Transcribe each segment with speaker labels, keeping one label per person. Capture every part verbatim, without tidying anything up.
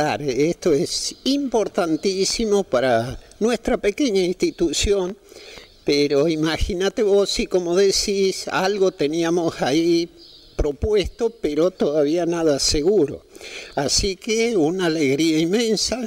Speaker 1: Esto es importantísimo para nuestra pequeña institución, pero imagínate vos si, como decís, algo teníamos ahí propuesto, pero todavía nada seguro. Así que una alegría inmensa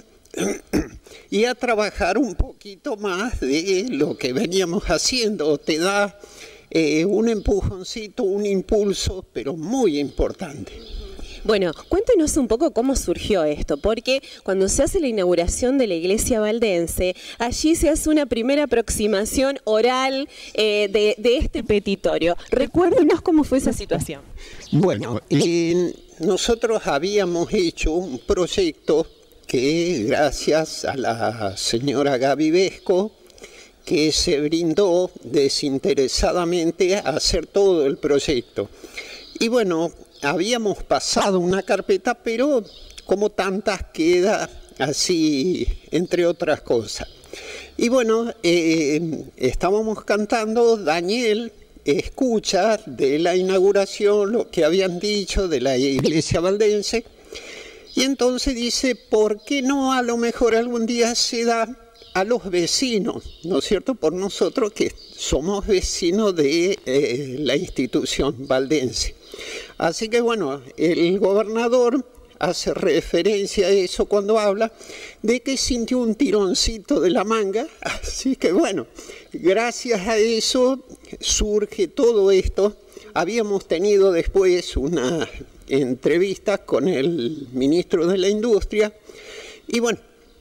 Speaker 1: y a trabajar un poquito más de lo que veníamos haciendo. Te da eh, un empujoncito, un impulso, pero muy importante.
Speaker 2: Bueno, cuéntenos un poco cómo surgió esto, porque cuando se hace la inauguración de la iglesia valdense, allí se hace una primera aproximación oral eh, de, de este petitorio. Recuérdenos cómo fue esa situación.
Speaker 1: Bueno, eh, nosotros habíamos hecho un proyecto que, gracias a la señora Gaby Vesco, que se brindó desinteresadamente a hacer todo el proyecto. Y bueno, habíamos pasado una carpeta, pero como tantas queda así, entre otras cosas. Y bueno, eh, estábamos cantando, Daniel escucha de la inauguración lo que habían dicho de la iglesia valdense, y entonces dice, ¿por qué no a lo mejor algún día se da a los vecinos, ¿no es cierto?, por nosotros que somos vecinos de eh, la institución valdense? Así que bueno, el gobernador hace referencia a eso cuando habla de que sintió un tironcito de la manga, así que bueno, gracias a eso surge todo esto. Habíamos tenido después una entrevista con el ministro de la Industria y bueno,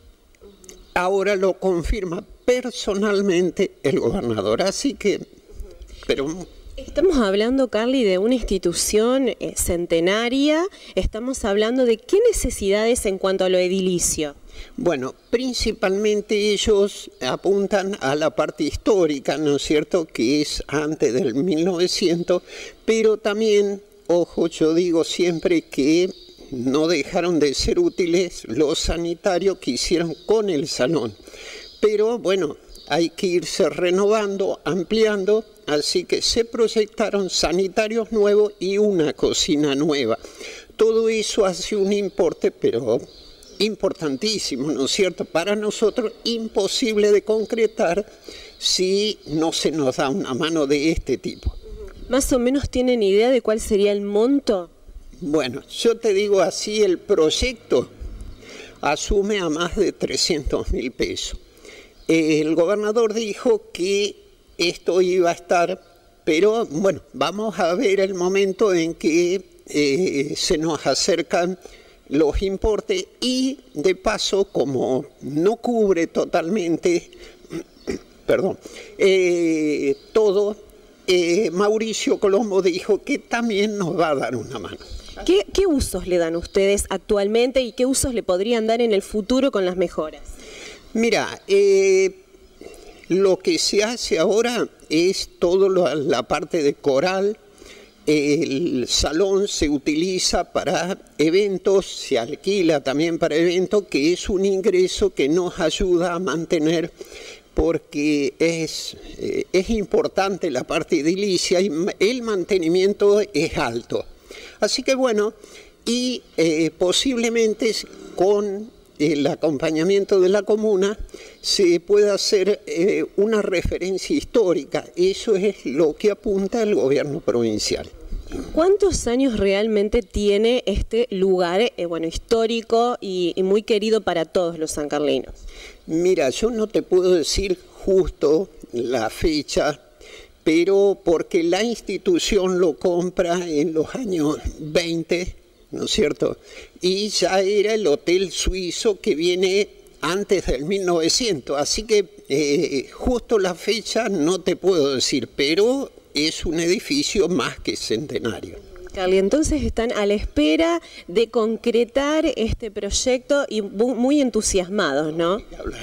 Speaker 1: ahora lo confirma personalmente el gobernador, así que, pero...
Speaker 2: Estamos hablando, Carly, de una institución eh, centenaria, estamos hablando de qué necesidades en cuanto a lo edilicio.
Speaker 1: Bueno, principalmente ellos apuntan a la parte histórica, ¿no es cierto?, que es antes del mil novecientos, pero también, ojo, yo digo siempre que no dejaron de ser útiles los sanitarios que hicieron con el salón. Pero bueno, hay que irse renovando, ampliando, así que se proyectaron sanitarios nuevos y una cocina nueva. Todo eso hace un importe, pero importantísimo, ¿no es cierto? Para nosotros imposible de concretar si no se nos da una mano de este tipo.
Speaker 2: ¿Más o menos tienen idea de cuál sería el monto?
Speaker 1: Bueno, yo te digo así, el proyecto asume a más de trescientos mil pesos. El gobernador dijo que esto iba a estar, pero bueno, vamos a ver el momento en que eh, se nos acercan los importes y de paso, como no cubre totalmente, perdón, eh, todo, eh, Mauricio Colombo dijo que también nos va a dar una mano.
Speaker 2: ¿Qué, ¿Qué usos le dan ustedes actualmente y qué usos le podrían dar en el futuro con las mejoras?
Speaker 1: Mira, eh, lo que se hace ahora es toda la parte de coral. El salón se utiliza para eventos, se alquila también para eventos, que es un ingreso que nos ayuda a mantener, porque es, eh, es importante la parte edilicia y el mantenimiento es alto. Así que bueno, y eh, posiblemente con el acompañamiento de la comuna se puede hacer eh, una referencia histórica. Eso es lo que apunta el gobierno provincial.
Speaker 2: ¿Cuántos años realmente tiene este lugar eh, bueno, histórico y, y muy querido para todos los sancarlinos?
Speaker 1: Mira, yo no te puedo decir justo la fecha, pero porque la institución lo compra en los años veinte, ¿no es cierto? Y ya era el hotel suizo que viene antes del mil novecientos, así que eh, justo la fecha no te puedo decir, pero es un edificio más que centenario.
Speaker 2: Carly, entonces están a la espera de concretar este proyecto y muy entusiasmados, ¿no?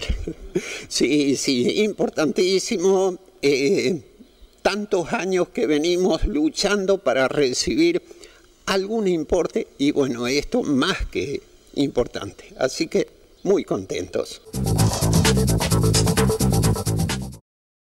Speaker 1: Sí, sí, importantísimo. Eh, tantos años que venimos luchando para recibir algún importe y bueno, esto más que importante. Así que muy contentos.